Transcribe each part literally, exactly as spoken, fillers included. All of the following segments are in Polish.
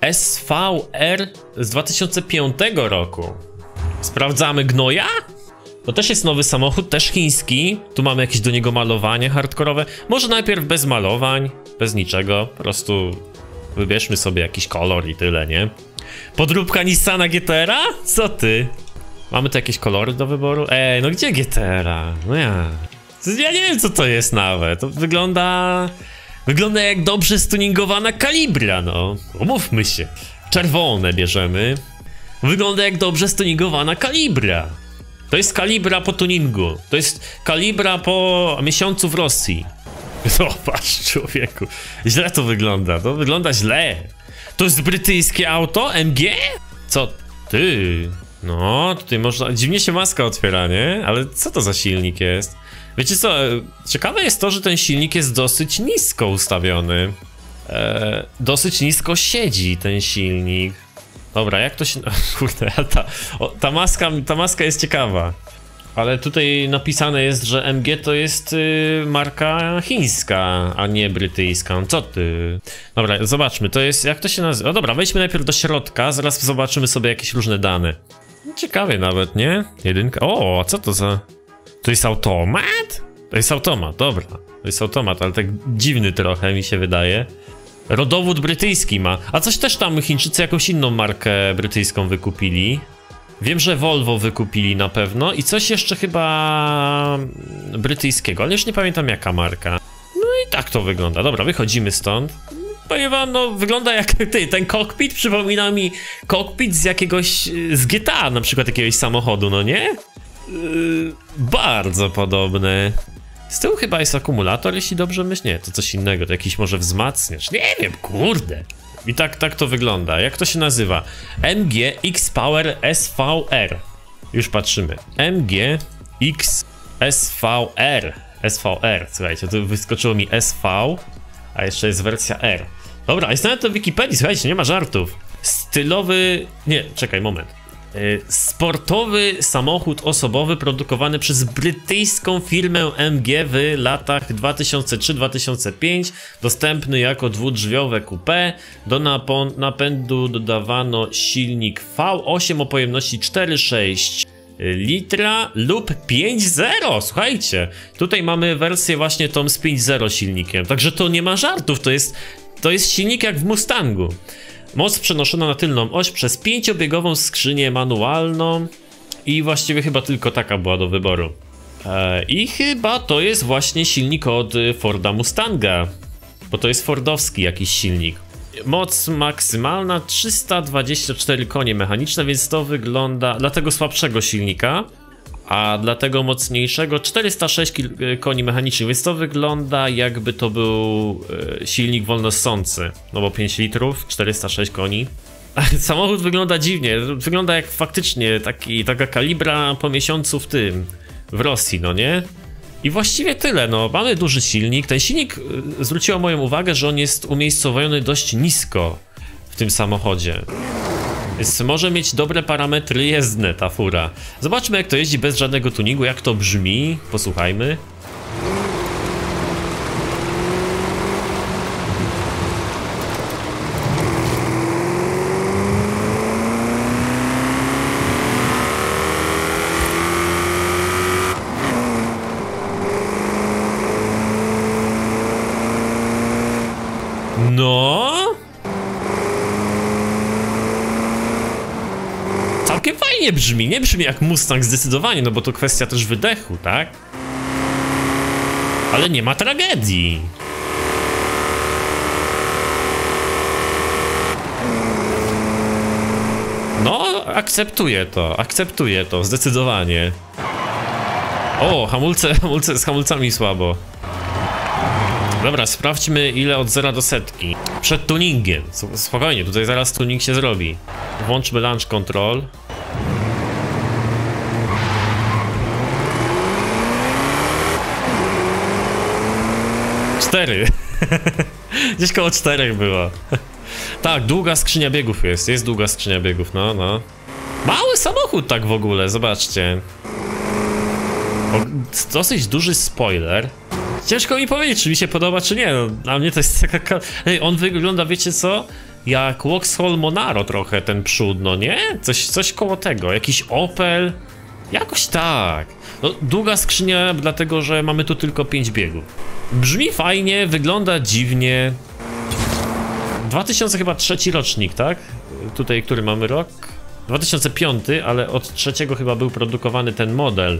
S V R z dwa tysiące piątego roku. Sprawdzamy gnoja? To też jest nowy samochód, też chiński. Tu mamy jakieś do niego malowanie hardkorowe. Może najpierw bez malowań, bez niczego. Po prostu wybierzmy sobie jakiś kolor i tyle, nie? Podróbka Nissana G T R a? Co ty? Mamy tu jakieś kolory do wyboru? Ej, no gdzie G T R a? No ja... Ja nie wiem, co to jest nawet. To wygląda... Wygląda jak dobrze stuningowana kalibra, no. Umówmy się. Czerwone bierzemy. Wygląda jak dobrze stuningowana kalibra. To jest kalibra po tuningu. To jest kalibra po miesiącu w Rosji. Zobacz, człowieku. Źle to wygląda. To wygląda źle. To jest brytyjskie auto? M G? Co ty? No, tutaj można... Dziwnie się maska otwiera, nie? Ale co to za silnik jest? Wiecie co? Ciekawe jest to, że ten silnik jest dosyć nisko ustawiony. Eee, dosyć nisko siedzi ten silnik. Dobra, jak to się... Kurde, ta, o, ta, maska, ta maska jest ciekawa. Ale tutaj napisane jest, że M G to jest y, marka chińska, a nie brytyjska. Co ty? Dobra, zobaczmy, to jest... Jak to się nazywa? No dobra, wejdźmy najpierw do środka, zaraz zobaczymy sobie jakieś różne dane. Ciekawie nawet, nie? Jedynka... O, a co to za... To jest automat? To jest automat, dobra. To jest automat, ale tak dziwny trochę mi się wydaje. Rodowód brytyjski ma. A coś też tam Chińczycy jakąś inną markę brytyjską wykupili. Wiem, że Volvo wykupili na pewno i coś jeszcze chyba brytyjskiego, ale już nie pamiętam jaka marka. No i tak to wygląda. Dobra, wychodzimy stąd. Powiem wam, no wygląda jak ty, ten kokpit przypomina mi kokpit z jakiegoś, z G T A na przykład jakiegoś samochodu, no nie? Yy, bardzo podobne. Z tyłu chyba jest akumulator, jeśli dobrze myślę. Nie, to coś innego, to jakiś może wzmacniacz. Nie wiem, kurde. I tak, tak to wygląda. Jak to się nazywa? M G X-Power S V R. Już patrzymy. M G X S V R. S V R, słuchajcie, tu wyskoczyło mi S V, a jeszcze jest wersja R. Dobra, jest nawet to w Wikipedii, słuchajcie, nie ma żartów. Stylowy... Nie, czekaj, moment. Sportowy samochód osobowy produkowany przez brytyjską firmę M G w latach dwa tysiące trzy do dwa tysiące pięć, dostępny jako dwudrzwiowe coupé. Do napędu dodawano silnik V osiem o pojemności cztery przecinek sześć litra lub pięć zero. Słuchajcie, tutaj mamy wersję właśnie tą z pięć zero silnikiem, także to nie ma żartów, to jest, to jest silnik jak w Mustangu. Moc przenoszona na tylną oś przez pięciobiegową skrzynię manualną i właściwie chyba tylko taka była do wyboru. Eee, I chyba to jest właśnie silnik od Forda Mustanga, bo to jest fordowski jakiś silnik. Moc maksymalna trzysta dwadzieścia cztery konie mechaniczne, więc to wygląda dla tego słabszego silnika, a dla tego mocniejszego czterysta sześć koni mechanicznych, więc to wygląda jakby to był e, silnik wolnossący, no bo pięć litrów, czterysta sześć koni. Samochód wygląda dziwnie, wygląda jak faktycznie taki, taka kalibra po miesiącu w tym, w Rosji, no nie? I właściwie tyle, no mamy duży silnik, ten silnik e, zwróciło moją uwagę, że on jest umiejscowiony dość nisko w tym samochodzie. Więc może mieć dobre parametry jezdne ta fura. Zobaczmy jak to jeździ bez żadnego tuningu, jak to brzmi. Posłuchajmy. No... Całkiem fajnie brzmi, nie brzmi jak Mustang zdecydowanie, no bo to kwestia też wydechu, tak? Ale nie ma tragedii. No, akceptuję to, akceptuję to, zdecydowanie. O, hamulce, hamulce z hamulcami słabo. Dobra, sprawdźmy ile od zera do setki. Przed tuningiem. Spokojnie, tutaj zaraz tuning się zrobi. Włączmy launch control. Cztery. Gdzieś koło czterech było. Tak, długa skrzynia biegów jest. Jest długa skrzynia biegów, no, no. Mały samochód tak w ogóle, zobaczcie. O, dosyć duży spoiler. Ciężko mi powiedzieć, czy mi się podoba, czy nie. No, dla mnie to jest taka... Ej, on wygląda, wiecie co? jak Vauxhall Monaro trochę ten przód, no nie? Coś, coś koło tego, jakiś Opel, jakoś tak. No, długa skrzynia, dlatego że mamy tu tylko pięć biegów. Brzmi fajnie, wygląda dziwnie. dwa tysiące chyba trzeci rocznik, tak? Tutaj, który mamy rok? dwa tysiące piąty, ale od trzeciego chyba był produkowany ten model.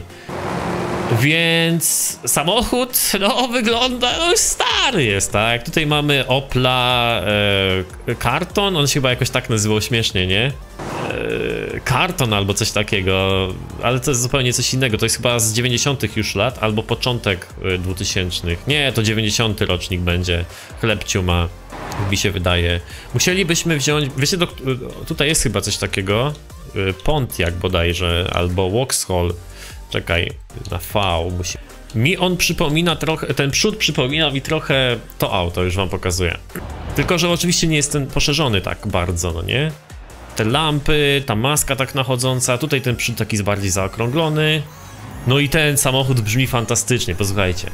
Więc samochód, no wygląda, no stary jest, tak? Tutaj mamy Opla e, Karton, on się chyba jakoś tak nazywał śmiesznie, nie? E, Karton albo coś takiego, ale to jest zupełnie coś innego, to jest chyba z dziewięćdziesiątych już lat, albo początek dwutysięcznych. Nie, to dziewięćdziesiąty rocznik będzie, chlebciu ma, mi się wydaje. Musielibyśmy wziąć, wiecie, do, tutaj jest chyba coś takiego, Pontiac bodajże, albo Vauxhall. Czekaj, na V musi... Mi on przypomina trochę, ten przód przypomina mi trochę to auto, już wam pokazuję. Tylko, że oczywiście nie jest ten poszerzony tak bardzo, no nie? Te lampy, ta maska tak nachodząca, tutaj ten przód taki jest bardziej zaokrąglony. No i ten samochód brzmi fantastycznie, posłuchajcie.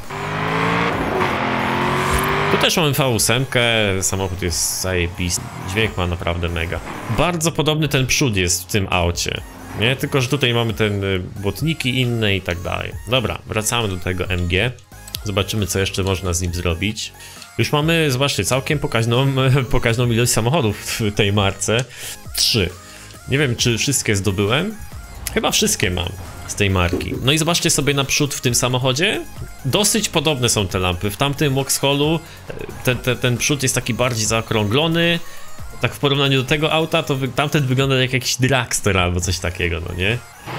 Tu też mamy V osiem, samochód jest zajebisty, dźwięk ma naprawdę mega. Bardzo podobny ten przód jest w tym aucie. Nie, tylko że tutaj mamy te błotniki inne i tak dalej. Dobra, wracamy do tego M G. Zobaczymy, co jeszcze można z nim zrobić. Już mamy, zobaczcie, całkiem pokaźną, pokaźną ilość samochodów w tej marce. Trzy. Nie wiem, czy wszystkie zdobyłem. Chyba wszystkie mam z tej marki. No i zobaczcie sobie naprzód w tym samochodzie. Dosyć podobne są te lampy. W tamtym Vauxhallu ten, ten, ten przód jest taki bardziej zaokrąglony. Tak w porównaniu do tego auta, to wy, tamten wygląda jak jakiś dragster albo coś takiego, no nie?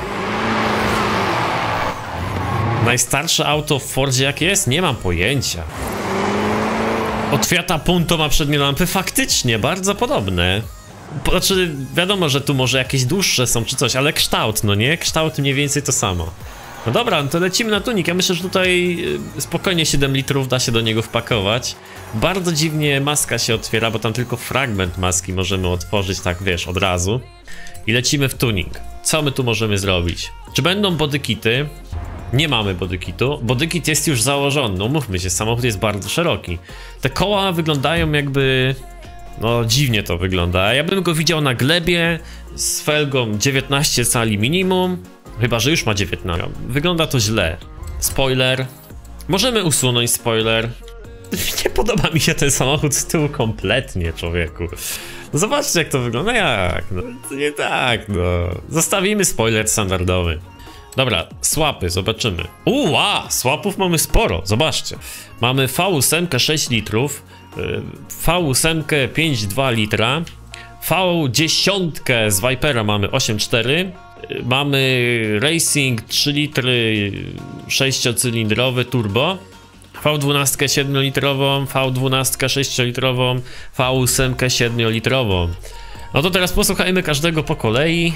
Najstarsze auto w Fordzie jakie jest? Nie mam pojęcia. Od Fiata Punto ma przednie lampy, faktycznie, bardzo podobne. Znaczy, wiadomo, że tu może jakieś dłuższe są czy coś, ale kształt, no nie? Kształt mniej więcej to samo. No dobra, no to lecimy na tunik. Ja myślę, że tutaj spokojnie siedem litrów da się do niego wpakować. Bardzo dziwnie maska się otwiera, bo tam tylko fragment maski możemy otworzyć, tak wiesz, od razu. I lecimy w tuning. Co my tu możemy zrobić? Czy będą bodykity? Nie mamy bodykitu. Bodykit jest już założony, no mówmy się, samochód jest bardzo szeroki. Te koła wyglądają jakby... No dziwnie to wygląda. Ja bym go widział na glebie z felgą dziewiętnaście cali minimum. Chyba, że już ma dziewiętnaście. Wygląda to źle. Spoiler. Możemy usunąć spoiler. Nie podoba mi się ten samochód z tyłu kompletnie, człowieku. No zobaczcie, jak to wygląda. Jak? No, to nie tak, no. Zostawimy spoiler standardowy. Dobra, słapy, zobaczymy. Uła, słapów mamy sporo, zobaczcie. Mamy V osiem sześć litrów, V osiem pięć przecinek dwa litra, V dziesięć z Vipera mamy osiem przecinek cztery, mamy Racing trzy litry sześciocylindrowy turbo, V dwanaście siedmiolitrową, V dwanaście sześciolitrową, V osiem siedmiolitrową. No to teraz posłuchajmy każdego po kolei.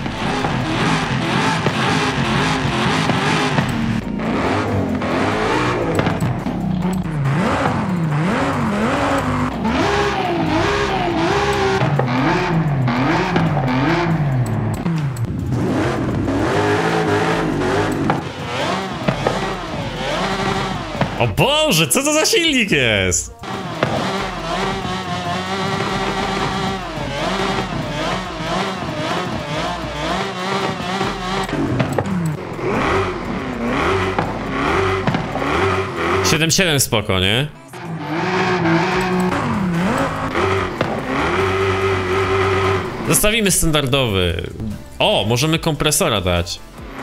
O Boże, co to za silnik jest? siedem siedem spoko, nie? Zostawimy standardowy. O, możemy kompresora dać.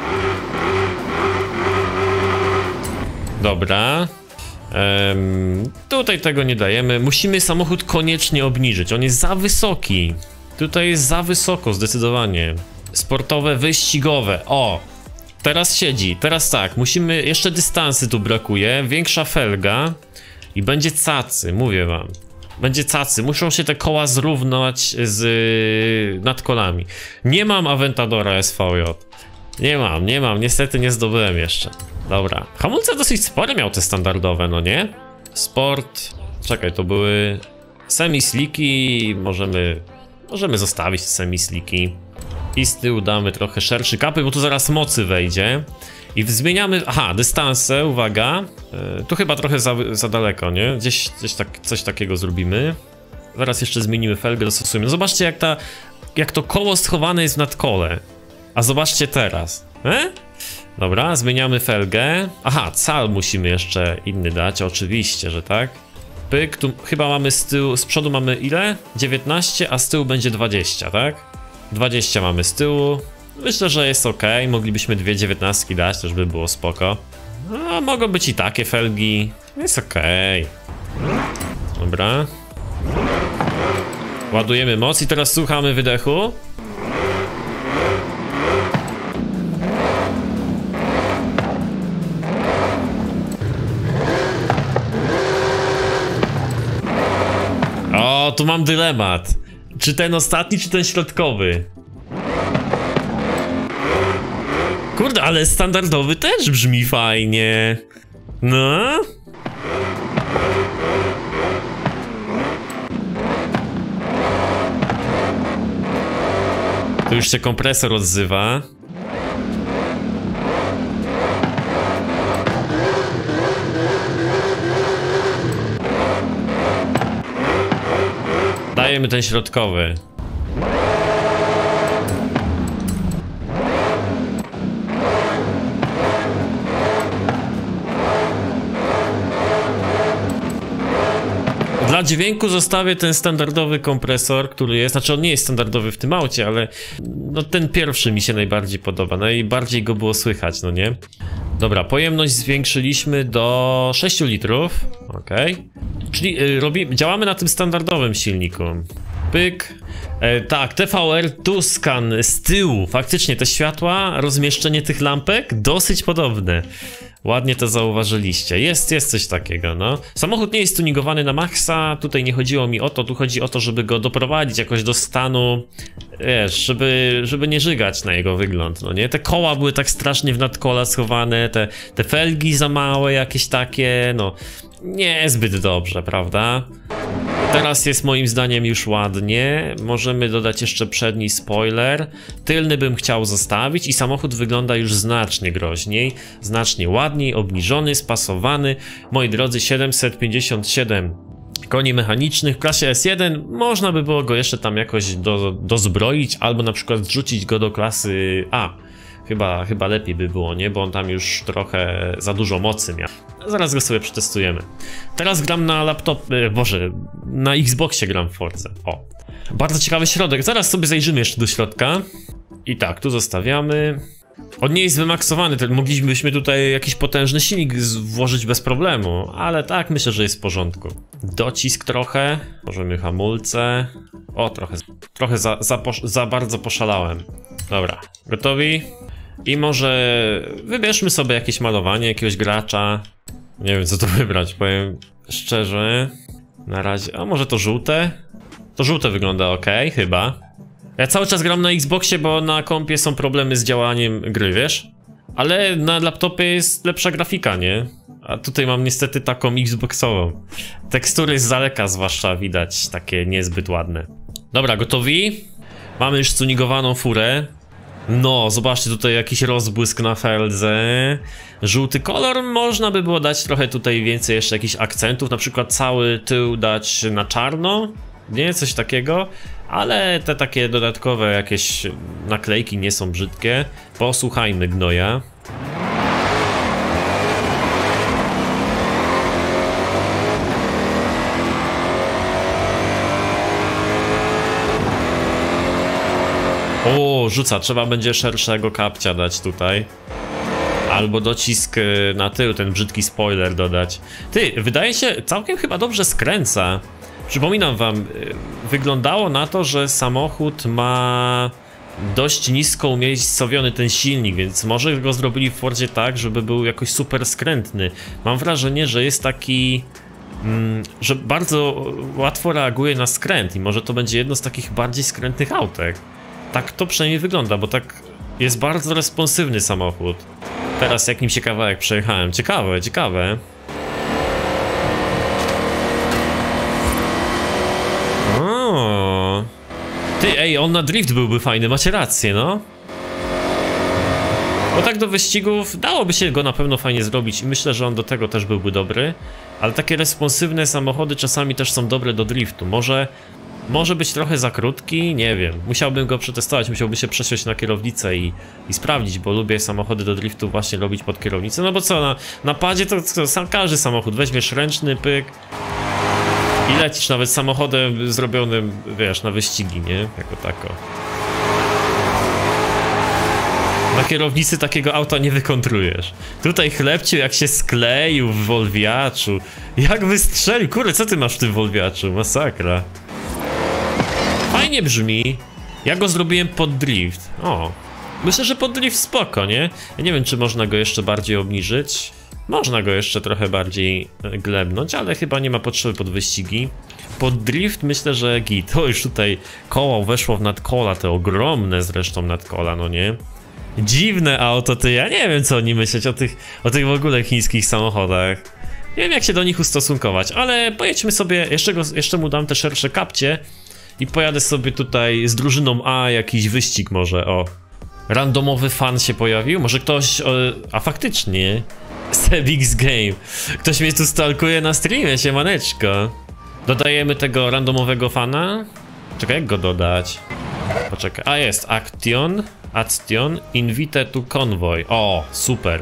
Dobra. Um, tutaj tego nie dajemy. Musimy samochód koniecznie obniżyć. On jest za wysoki. Tutaj jest za wysoko, zdecydowanie. Sportowe, wyścigowe. O! Teraz siedzi. Teraz tak. Musimy... Jeszcze dystansy tu brakuje. Większa felga. I będzie cacy, mówię wam. Będzie cacy. Muszą się te koła zrównać z nadkolami. Nie mam Aventadora S V J. Nie mam, nie mam. Niestety nie zdobyłem jeszcze. Dobra. Hamulce dosyć spore miał te standardowe, no nie? Sport. Czekaj, to były semi-sliki. Możemy... Możemy zostawić semi-sliki. I z tyłu damy trochę szerszy kapy, bo tu zaraz mocy wejdzie. I zmieniamy... Aha, dystanse, uwaga. Yy, tu chyba trochę za, za daleko, nie? Gdzieś, gdzieś tak, coś takiego zrobimy. Zaraz jeszcze zmienimy felgę, dostosujemy. Zobaczcie jak ta, jak to koło schowane jest w nadkole. A zobaczcie teraz. E? Dobra, zmieniamy felgę. Aha, cal musimy jeszcze inny dać, oczywiście, że tak. Pyk, tu chyba mamy z tyłu, z przodu mamy ile? dziewiętnaście, a z tyłu będzie dwadzieścia, tak? dwadzieścia mamy z tyłu. Myślę, że jest ok, moglibyśmy dwie dziewiętnastki dać, też by było spoko. A mogą być i takie felgi, jest ok. Dobra. Ładujemy moc i teraz słuchamy wydechu. O, tu mam dylemat. Czy ten ostatni, czy ten środkowy? Kurde, ale standardowy też brzmi fajnie. No. Tu już się kompresor odzywa. Dajemy ten środkowy. Dla dźwięku zostawię ten standardowy kompresor, który jest, znaczy on nie jest standardowy w tym aucie, ale no ten pierwszy mi się najbardziej podoba, najbardziej go było słychać, no nie? Dobra, pojemność zwiększyliśmy do sześciu litrów, ok. Czyli yy, robi, działamy na tym standardowym silniku. Pyk. E, tak, T V R Tuscan z tyłu, faktycznie te światła, rozmieszczenie tych lampek dosyć podobne. Ładnie to zauważyliście. Jest, jest coś takiego, no. Samochód nie jest tuningowany na maksa, tutaj nie chodziło mi o to, tu chodzi o to, żeby go doprowadzić jakoś do stanu, wiesz, żeby, żeby nie żygać na jego wygląd, no nie? Te koła były tak strasznie w nadkola schowane, te, te felgi za małe jakieś takie, no. Niezbyt dobrze, prawda? Teraz jest moim zdaniem już ładnie. Możemy dodać jeszcze przedni spoiler. Tylny bym chciał zostawić i samochód wygląda już znacznie groźniej, znacznie ładniej, obniżony, spasowany. Moi drodzy, siedemset pięćdziesiąt siedem koni mechanicznych w klasie S jeden. Można by było go jeszcze tam jakoś do, dozbroić albo na przykład zrzucić go do klasy A. Chyba, chyba lepiej by było, nie? Bo on tam już trochę za dużo mocy miał. Zaraz go sobie przetestujemy. Teraz gram na laptopie, boże, na Xboxie gram w Forze. O, bardzo ciekawy środek. Zaraz sobie zajrzymy jeszcze do środka. I tak, tu zostawiamy. On nie jest wymaksowany, to moglibyśmy tutaj jakiś potężny silnik włożyć bez problemu, ale tak, myślę, że jest w porządku. Docisk trochę, możemy hamulce. O, trochę, trochę za, za, za bardzo poszalałem. Dobra, gotowi? I może wybierzmy sobie jakieś malowanie, jakiegoś gracza. Nie wiem, co tu wybrać, powiem szczerze. Na razie, a może to żółte? To żółte wygląda ok, chyba. Ja cały czas gram na Xboxie, bo na kompie są problemy z działaniem gry, wiesz? Ale na laptopie jest lepsza grafika, nie? A tutaj mam niestety taką Xboxową. Tekstury z daleka zwłaszcza widać, takie niezbyt ładne. Dobra, gotowi? Mamy już tunigowaną furę. No, zobaczcie, tutaj jakiś rozbłysk na feldze. Żółty kolor, można by było dać trochę tutaj więcej jeszcze jakichś akcentów, na przykład cały tył dać na czarno, nie, coś takiego. Ale te takie dodatkowe jakieś naklejki nie są brzydkie. Posłuchajmy gnoja. O, rzuca, trzeba będzie szerszego kapcia dać tutaj. Albo docisk na tył, ten brzydki spoiler dodać. Ty, wydaje się, całkiem chyba dobrze skręca. Przypominam wam, wyglądało na to, że samochód ma dość nisko umiejscowiony ten silnik, więc może go zrobili w Fordzie tak, żeby był jakoś super skrętny. Mam wrażenie, że jest taki... Mm, że bardzo łatwo reaguje na skręt i może to będzie jedno z takich bardziej skrętnych autek. Tak to przynajmniej wygląda, bo tak jest bardzo responsywny samochód. Teraz jak nim się kawałek przejechałem. Ciekawe, ciekawe. O. Ty, ej, on na drift byłby fajny, macie rację, no. Bo tak do wyścigów dałoby się go na pewno fajnie zrobić i myślę, że on do tego też byłby dobry. Ale takie responsywne samochody czasami też są dobre do driftu. Może, może być trochę za krótki, nie wiem. Musiałbym go przetestować, musiałbym się przesiąść na kierownicę i, i sprawdzić, bo lubię samochody do driftu właśnie robić pod kierownicę. No bo co, na, na padzie to, to sam, każdy samochód, weźmiesz ręczny, pyk i lecisz nawet samochodem zrobionym, wiesz, na wyścigi, nie? Jako tako. Na kierownicy takiego auta nie wykontrujesz. Tutaj chlebciu jak się skleił w wolwiaczu. Jak wystrzelił. Kurde, co ty masz w tym wolwiaczu? Masakra. Fajnie brzmi. Ja go zrobiłem pod drift. O. Myślę, że pod drift spoko, nie? Ja nie wiem, czy można go jeszcze bardziej obniżyć. Można go jeszcze trochę bardziej glebnąć, ale chyba nie ma potrzeby pod wyścigi. Pod drift myślę, że git. O, już tutaj koło weszło w nadkola, te ogromne zresztą nadkola, no nie? Dziwne auto, ty, ja nie wiem co oni myśleć o tych, o tych w ogóle chińskich samochodach. Nie wiem jak się do nich ustosunkować, ale pojedźmy sobie, jeszcze, go, jeszcze mu dam te szersze kapcie i pojadę sobie tutaj z drużyną A jakiś wyścig może, o. Randomowy fan się pojawił, może ktoś, o, a faktycznie, Sebix Game, ktoś mnie tu stalkuje na streamie, siemaneczko. Dodajemy tego randomowego fana? Czekaj, jak go dodać? Poczekaj, a jest, Action. Action, invite to convoy. O, super.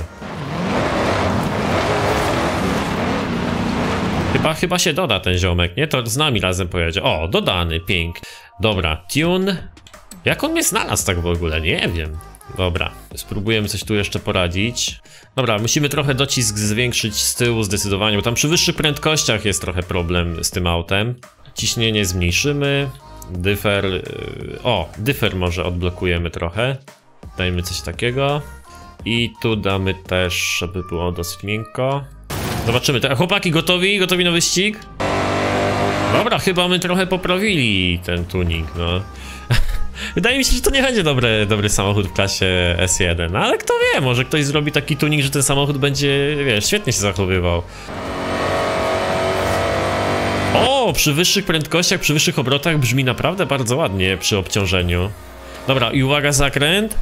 Chyba, chyba się doda ten ziomek, nie? To z nami razem pojedzie. O, dodany, pięknie. Dobra, tune. Jak on mnie znalazł tak w ogóle? Nie wiem. Dobra, spróbujemy coś tu jeszcze poradzić. Dobra, musimy trochę docisk zwiększyć z tyłu zdecydowanie, bo tam przy wyższych prędkościach jest trochę problem z tym autem. Ciśnienie zmniejszymy. Dyfer, o, dyfer może odblokujemy trochę. Dajmy coś takiego. I tu damy też, żeby było dosyć miękko. Zobaczymy, te chłopaki gotowi? Gotowi na wyścig? Dobra, chyba my trochę poprawili ten tuning, no. Wydaje mi się, że to nie będzie dobry, dobry samochód w klasie S jeden, no, ale kto wie, może ktoś zrobi taki tuning, że ten samochód będzie, wiesz, świetnie się zachowywał. O, przy wyższych prędkościach, przy wyższych obrotach brzmi naprawdę bardzo ładnie przy obciążeniu. Dobra, i uwaga, zakręt.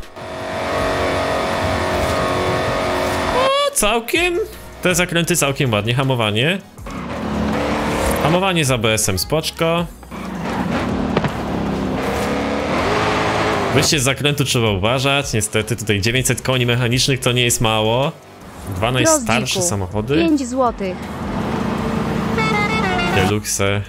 O, całkiem. Te zakręty całkiem ładnie, hamowanie. Hamowanie z A B S-em, spoczko. Wyjście z zakrętu trzeba uważać, niestety tutaj dziewięćset koni mechanicznych to nie jest mało. Dwa najstarsze samochody. pięć złotych. Deluxe.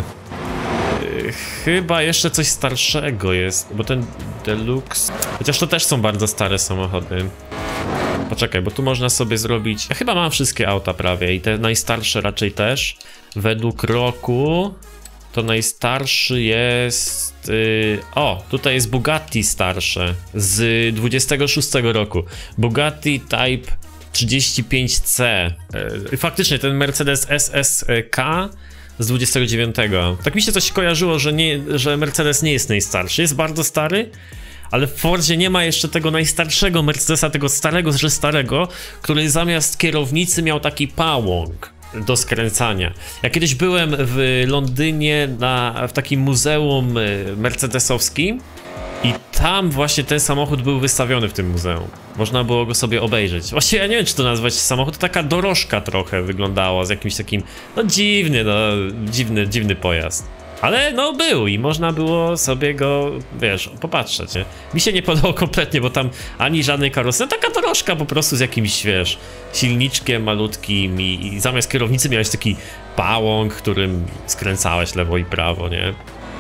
Chyba jeszcze coś starszego jest, bo ten Deluxe... Chociaż to też są bardzo stare samochody. Poczekaj, bo tu można sobie zrobić... Ja chyba mam wszystkie auta prawie i te najstarsze raczej też. Według roku to najstarszy jest... Yy... O, tutaj jest Bugatti starsze z dwudziestego szóstego roku. Bugatti Type trzydzieści pięć C. Yy, faktycznie ten Mercedes S S K z dwudziestego dziewiątego. Tak mi się coś kojarzyło, że, nie, że Mercedes nie jest najstarszy. Jest bardzo stary, ale w Fordzie nie ma jeszcze tego najstarszego Mercedesa, tego starego, że starego, który zamiast kierownicy miał taki pałąk do skręcania. Ja kiedyś byłem w Londynie na, w takim muzeum mercedesowskim i tam właśnie ten samochód był wystawiony w tym muzeum. Można było go sobie obejrzeć. Właściwie ja nie wiem, czy to nazwać samochód, to taka dorożka trochę wyglądała z jakimś takim, no dziwny, no dziwny, dziwny pojazd. Ale no był i można było sobie go, wiesz, popatrzeć, nie? Mi się nie podobało kompletnie, bo tam ani żadnej karoserii, taka dorożka po prostu z jakimś, wiesz, silniczkiem malutkim i, i zamiast kierownicy miałeś taki pałąk, którym skręcałeś lewo i prawo, nie?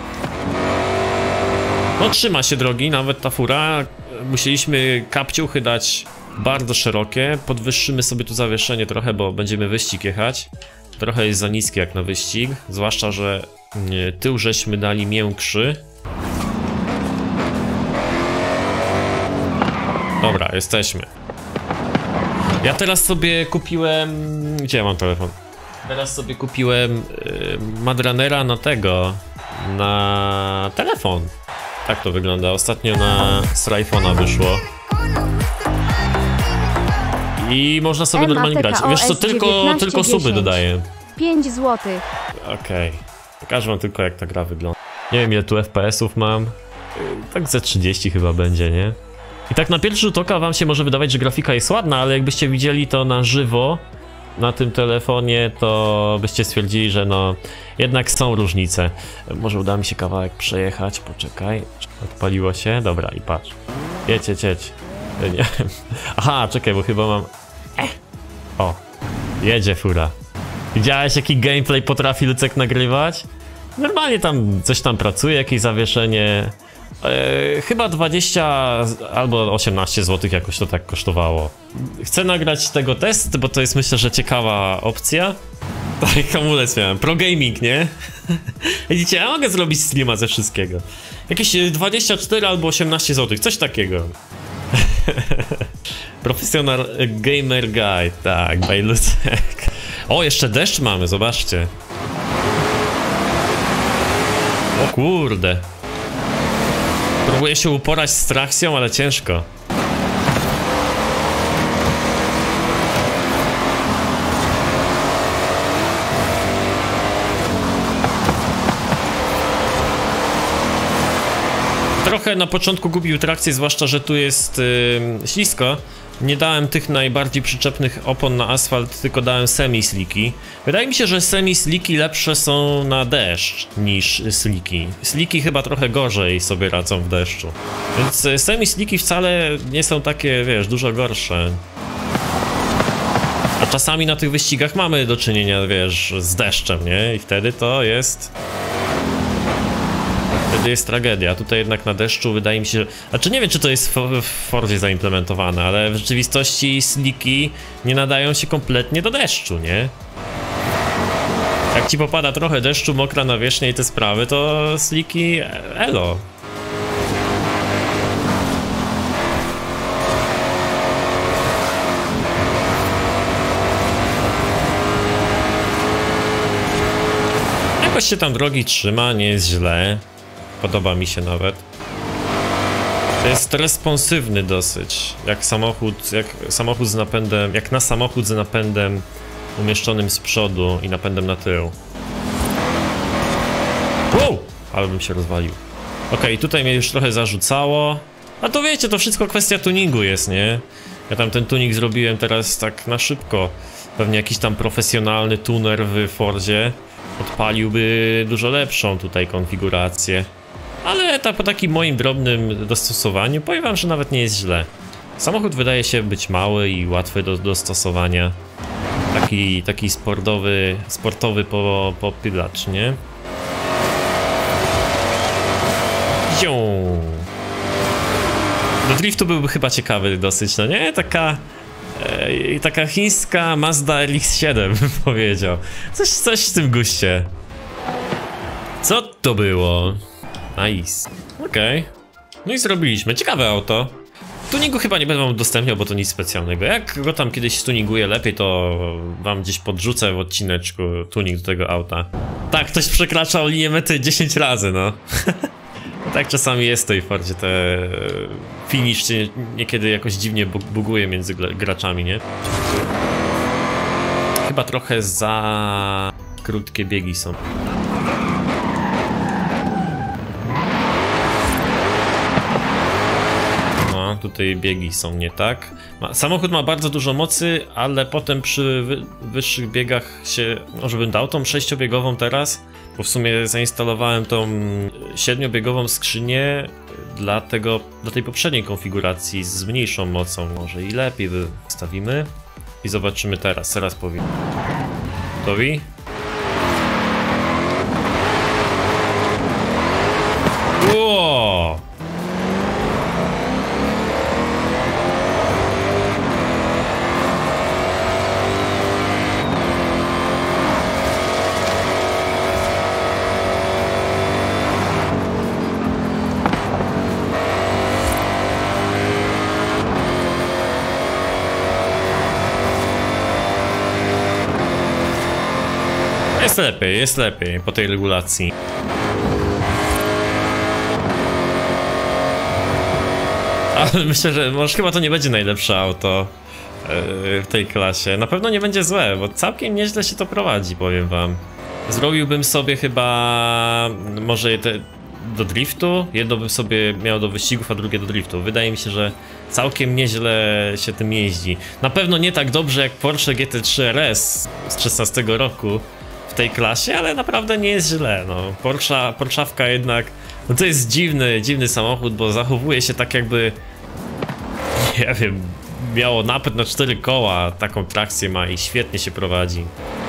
No trzyma się drogi, nawet ta fura. Musieliśmy kapciuchy dać bardzo szerokie. Podwyższymy sobie tu zawieszenie trochę, bo będziemy wyścig jechać. Trochę jest za niskie jak na wyścig, zwłaszcza, że tył żeśmy dali miększy. Dobra, jesteśmy. Ja teraz sobie kupiłem... Gdzie ja mam telefon? Teraz sobie kupiłem yy, Madranera na tego, na telefon. Tak to wygląda. Ostatnio na z iPhone'a wyszło. I można sobie normalnie grać. Wiesz co, tylko, tylko suby dodaję. pięć złotych. Okej. Okay. Pokażę wam tylko jak ta gra wygląda. Nie wiem ile tu F P S-ów mam. Tak ze trzydzieści chyba będzie, nie? I tak na pierwszy rzut oka wam się może wydawać, że grafika jest ładna, ale jakbyście widzieli to na żywo na tym telefonie, to byście stwierdzili, że no jednak są różnice. Może uda mi się kawałek przejechać, poczekaj. Odpaliło się? Dobra, i patrz. Jedź, jedź, jedź. Nie. Aha, czekaj, bo chyba mam... O, jedzie fura. Widziałeś, jaki gameplay potrafi Lucek nagrywać? Normalnie tam coś tam pracuje, jakieś zawieszenie. E, chyba dwadzieścia albo osiemnaście złotych jakoś to tak kosztowało. Chcę nagrać tego test, bo to jest, myślę, że ciekawa opcja. Tak, hamulec miałem. Pro gaming, nie? Widzicie, ja mogę zrobić streama ze wszystkiego. Jakieś dwadzieścia cztery albo osiemnaście złotych, coś takiego. Professional Gamer Guide, tak, by Lucek. O, jeszcze deszcz mamy, zobaczcie. O kurde. Próbuję się uporać z trakcją, ale ciężko. Trochę na początku gubił trakcję, zwłaszcza że tu jest yy, ślisko. Nie dałem tych najbardziej przyczepnych opon na asfalt, tylko dałem semi-sliki. Wydaje mi się, że semi-sliki lepsze są na deszcz niż sliki. Sliki chyba trochę gorzej sobie radzą w deszczu. Więc semi-sliki wcale nie są takie, wiesz, dużo gorsze. A czasami na tych wyścigach mamy do czynienia, wiesz, z deszczem, nie? I wtedy to jest... Wtedy jest tragedia. Tutaj jednak na deszczu wydaje mi się... Znaczy nie wiem, czy to jest w Fordzie zaimplementowane, ale w rzeczywistości sliki nie nadają się kompletnie do deszczu, nie? Jak ci popada trochę deszczu, mokra nawierzchnia i te sprawy, to sliki elo. Jakoś się tam drogi trzyma, nie jest źle. Podoba mi się nawet. To jest responsywny dosyć. Jak samochód, jak samochód z napędem, jak na samochód z napędem umieszczonym z przodu i napędem na tył. Wow! Ale bym się rozwalił. Okej, okay, tutaj mnie już trochę zarzucało. A to wiecie, to wszystko kwestia tuningu jest, nie? Ja tam ten tuning zrobiłem teraz tak na szybko. Pewnie jakiś tam profesjonalny tuner w Fordzie odpaliłby dużo lepszą tutaj konfigurację. Ale ta, po takim moim drobnym dostosowaniu powiem wam, że nawet nie jest źle. Samochód wydaje się być mały i łatwy do dostosowania. Taki, taki sportowy, sportowy po, popylacz, nie? Zią. Do driftu byłby chyba ciekawy dosyć, no nie? Taka... E, taka chińska Mazda R X siedem bym powiedział. Coś, coś w tym guście. Co to było? Nice. Okej. Okay. No i zrobiliśmy. Ciekawe auto. Tuningu chyba nie będę wam udostępniał, bo to nic specjalnego. Jak go tam kiedyś stuninguję lepiej, to wam gdzieś podrzucę w odcineczku tuning do tego auta. Tak, ktoś przekraczał linię mety dziesięć razy, no. Tak czasami jest w tej Fordzie, te finish się niekiedy jakoś dziwnie buguje między graczami, nie? Chyba trochę za krótkie biegi są. No, tutaj biegi są nie tak. Samochód ma bardzo dużo mocy, ale potem przy wy wyższych biegach się... Może bym dał tą sześciobiegową teraz? Bo w sumie zainstalowałem tą siedmiobiegową skrzynię dla tego, dla tej poprzedniej konfiguracji z mniejszą mocą. Może i lepiej wystawimy. I zobaczymy teraz, teraz powiem. Gotowi? Wow! Jest lepiej, jest lepiej po tej regulacji. Ale myślę, że może chyba to nie będzie najlepsze auto yy, w tej klasie. Na pewno nie będzie złe, bo całkiem nieźle się to prowadzi, powiem wam. Zrobiłbym sobie chyba może te do driftu, jedno bym sobie miał do wyścigów, a drugie do driftu. Wydaje mi się, że całkiem nieźle się tym jeździ. Na pewno nie tak dobrze jak Porsche G T trzy R S z szesnastego roku w tej klasie, ale naprawdę nie jest źle, no. Porsche, Porszawka jednak, no to jest dziwny, dziwny samochód, bo zachowuje się tak jakby, nie wiem, miało napęd na cztery koła, taką trakcję ma i świetnie się prowadzi.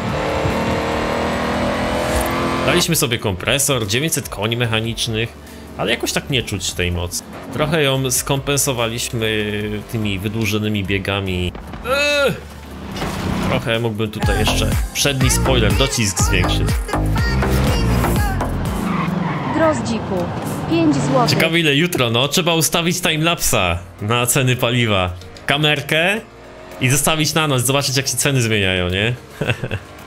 Daliśmy sobie kompresor, dziewięćset koni mechanicznych, ale jakoś tak nie czuć tej mocy. Trochę ją skompensowaliśmy tymi wydłużonymi biegami. Eee! Trochę mógłbym tutaj jeszcze przedni spoiler, docisk zwiększyć. Droździku. pięć złotych. Ciekawe ile jutro, no. Trzeba ustawić timelapsa na ceny paliwa. Kamerkę i zostawić na noc, zobaczyć jak się ceny zmieniają, nie?